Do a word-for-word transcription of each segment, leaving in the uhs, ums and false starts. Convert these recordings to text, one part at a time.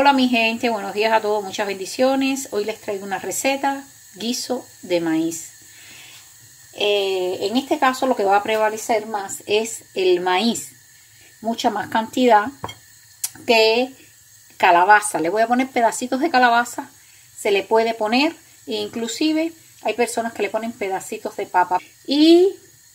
Hola mi gente, buenos días a todos, muchas bendiciones. Hoy les traigo una receta, guiso de maíz. Eh, en este caso lo que va a prevalecer más es el maíz, mucha más cantidad que calabaza. Le voy a poner pedacitos de calabaza, se le puede poner, inclusive hay personas que le ponen pedacitos de papa. Y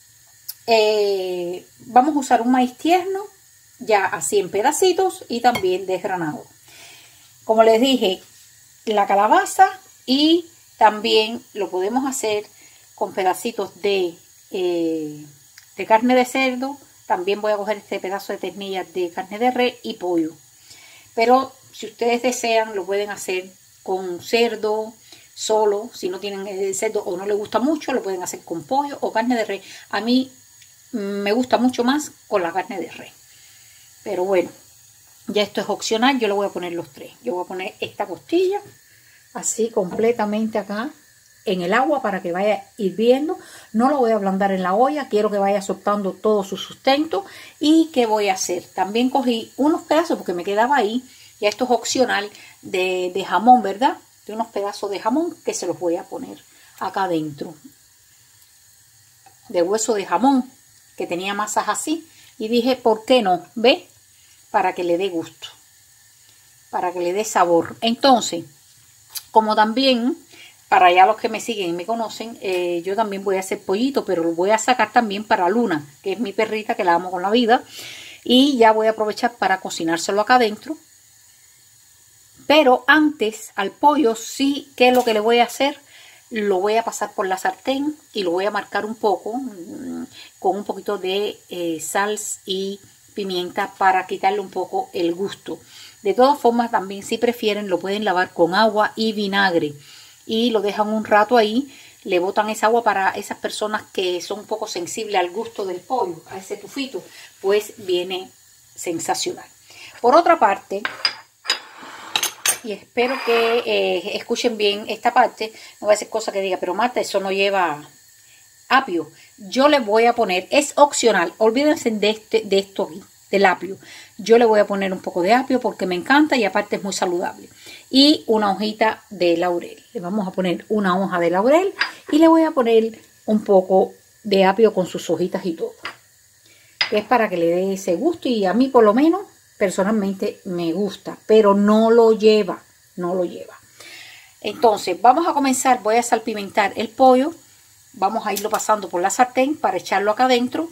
eh, vamos a usar un maíz tierno, ya así en pedacitos y también desgranado. Como les dije, la calabaza, y también lo podemos hacer con pedacitos de, eh, de carne de cerdo. También voy a coger este pedazo de ternillas de carne de res y pollo. Pero si ustedes desean, lo pueden hacer con cerdo solo. Si no tienen el cerdo o no les gusta mucho, lo pueden hacer con pollo o carne de res. A mí me gusta mucho más con la carne de res. Pero bueno, ya esto es opcional, yo le voy a poner los tres. Yo voy a poner esta costilla así completamente acá en el agua para que vaya hirviendo. No lo voy a ablandar en la olla, quiero que vaya soltando todo su sustento. ¿Y qué voy a hacer? También cogí unos pedazos, porque me quedaba ahí, ya esto es opcional, de, de jamón, ¿verdad? De unos pedazos de jamón que se los voy a poner acá adentro. De hueso de jamón, que tenía masas así. Y dije, ¿por qué no? ¿Ve? Para que le dé gusto, para que le dé sabor. Entonces, como también, para ya los que me siguen y me conocen, eh, yo también voy a hacer pollito, pero lo voy a sacar también para Luna, que es mi perrita, que la amo con la vida. Y ya voy a aprovechar para cocinárselo acá adentro. Pero antes, al pollo, sí, ¿qué es lo que le voy a hacer? Lo voy a pasar por la sartén y lo voy a marcar un poco mmm, con un poquito de eh, sal y pimienta para quitarle un poco el gusto. De todas formas, también si prefieren lo pueden lavar con agua y vinagre y lo dejan un rato ahí. Le botan esa agua para esas personas que son un poco sensibles al gusto del pollo, a ese tufito, pues viene sensacional. Por otra parte, y espero que eh, escuchen bien esta parte, no va a ser cosa que diga, pero Marta, eso no lleva apio. Yo le voy a poner, es opcional, olvídense de, este, de esto aquí, del apio. Yo le voy a poner un poco de apio porque me encanta y aparte es muy saludable. Y una hojita de laurel. Le vamos a poner una hoja de laurel y le voy a poner un poco de apio con sus hojitas y todo. Es para que le dé ese gusto y a mí por lo menos personalmente me gusta, pero no lo lleva, no lo lleva. Entonces vamos a comenzar, voy a salpimentar el pollo. Vamos a irlo pasando por la sartén para echarlo acá adentro.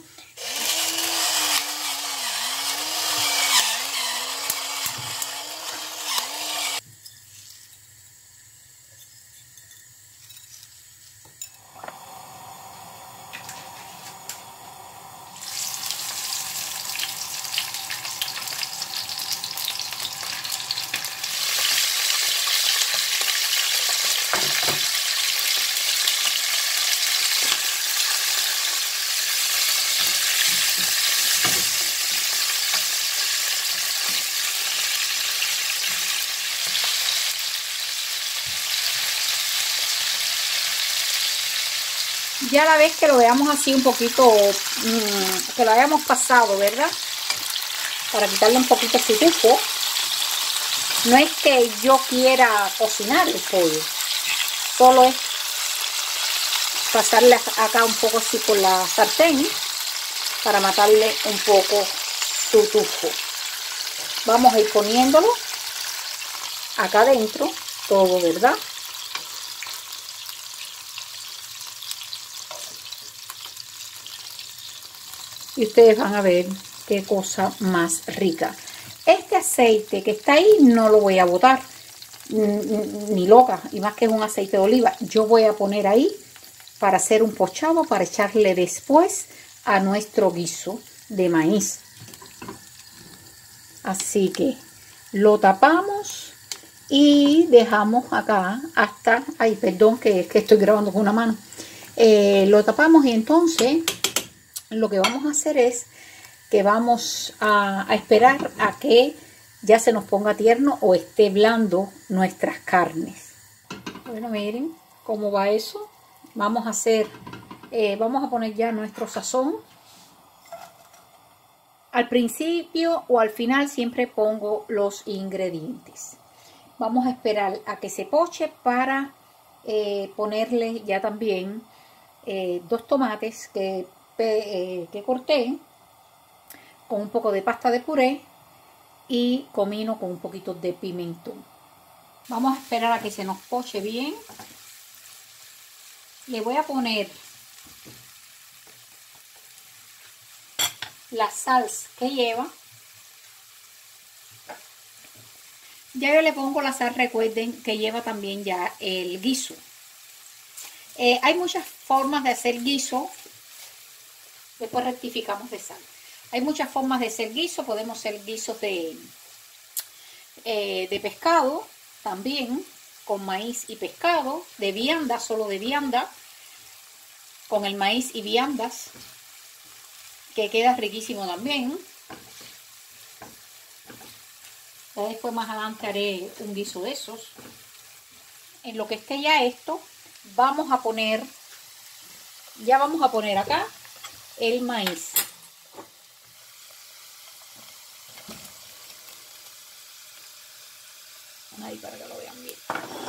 Ya la vez que lo veamos así un poquito, mmm, que lo hayamos pasado, ¿verdad? Para quitarle un poquito su tufo. No es que yo quiera cocinar el pollo, solo es pasarle acá un poco así por la sartén para matarle un poco su tufo. Vamos a ir poniéndolo acá adentro, todo, ¿verdad? Y ustedes van a ver qué cosa más rica. Este aceite que está ahí no lo voy a botar, ni loca, y más que es un aceite de oliva. Yo voy a poner ahí para hacer un pochado, para echarle después a nuestro guiso de maíz. Así que lo tapamos y dejamos acá hasta, ay, perdón que es que estoy grabando con una mano. Eh, lo tapamos y entonces lo que vamos a hacer es que vamos a, a esperar a que ya se nos ponga tierno o esté blando nuestras carnes. Bueno, miren cómo va eso. Vamos a hacer, eh, vamos a poner ya nuestro sazón. Al principio o al final siempre pongo los ingredientes. vamos a esperar a que se poche para eh, ponerle ya también eh, dos tomates que, eh, que corté con un poco de pasta de puré y comino con un poquito de pimentón. Vamos a esperar a que se nos poche bien. Le voy a poner la salsa que lleva. Ya yo le pongo la sal, recuerden que lleva también ya el guiso. Eh, hay muchas formas de hacer guiso. Después rectificamos de sal. Hay muchas formas de hacer guiso. Podemos hacer guisos de, eh, de pescado también, con maíz y pescado, de vianda, solo de vianda, con el maíz y viandas, que queda riquísimo también. Ya después más adelante haré un guiso de esos. En lo que esté ya esto, vamos a poner, ya vamos a poner acá el maíz. Ahí para que lo vean bien.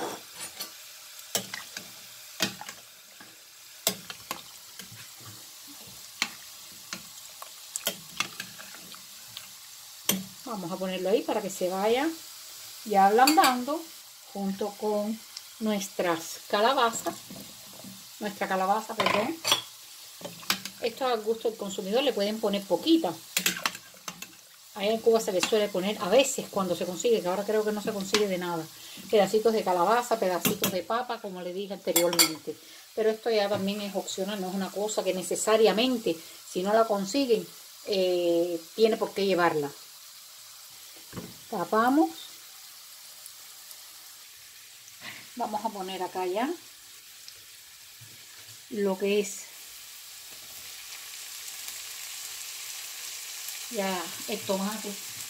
Vamos a ponerlo ahí para que se vaya ya ablandando junto con nuestras calabazas. Nuestra calabaza, perdón. Esto al gusto del consumidor, le pueden poner poquita. Ahí en Cuba se le suele poner a veces cuando se consigue, que ahora creo que no se consigue de nada. Pedacitos de calabaza, pedacitos de papa, como le dije anteriormente. Pero esto ya también es opcional, no es una cosa que necesariamente, si no la consiguen, eh, tiene por qué llevarla. Tapamos. Vamos a poner acá ya lo que es ya el tomate.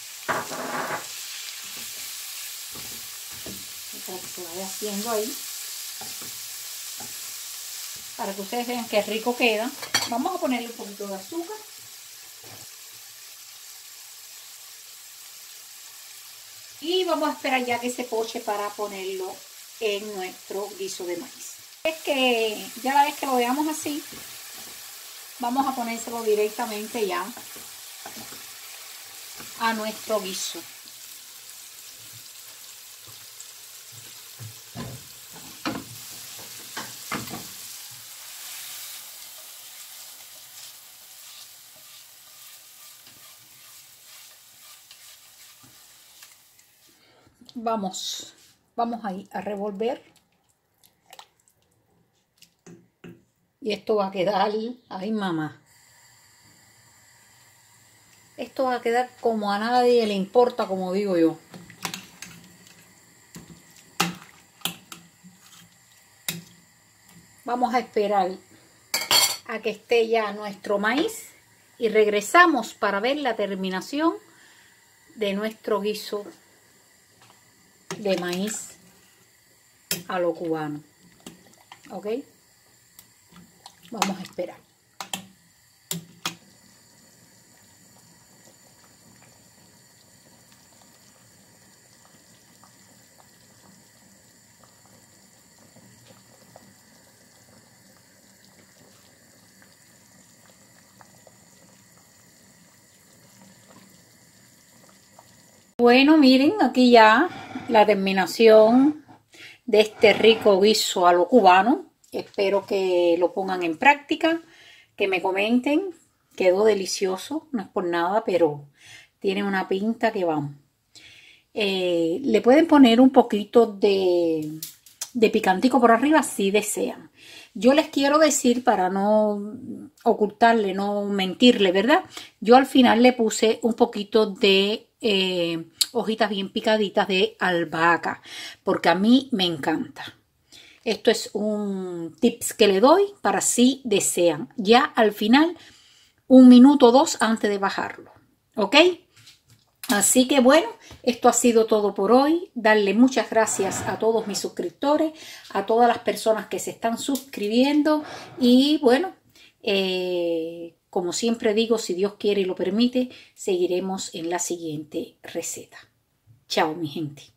Para que se vaya haciendo ahí. Para que ustedes vean qué rico queda. Vamos a ponerle un poquito de azúcar. Y vamos a esperar ya que se poche para ponerlo en nuestro guiso de maíz. Es que ya la vez que lo veamos así, vamos a ponérselo directamente ya a nuestro guiso. Vamos, vamos ahí a revolver. Y esto va a quedar, ay mamá, esto va a quedar como a nadie le importa, como digo yo. Vamos a esperar a que esté ya nuestro maíz y regresamos para ver la terminación de nuestro guiso de maíz a lo cubano. ¿Ok? Vamos a esperar. Bueno, miren, aquí ya la terminación de este rico guiso a lo cubano. Espero que lo pongan en práctica, que me comenten. Quedó delicioso, no es por nada, pero tiene una pinta que vamos. Eh, le pueden poner un poquito de, de picantico por arriba si desean. Yo les quiero decir, para no ocultarle, no mentirle, ¿verdad? Yo al final le puse un poquito de eh, hojitas bien picaditas de albahaca, porque a mí me encanta. Esto es un tips que le doy para si desean. Ya al final, un minuto o dos antes de bajarlo. ¿Ok? Así que bueno, esto ha sido todo por hoy. Darle muchas gracias a todos mis suscriptores, a todas las personas que se están suscribiendo. Y bueno, eh, como siempre digo, si Dios quiere y lo permite, seguiremos en la siguiente receta. Chao, mi gente.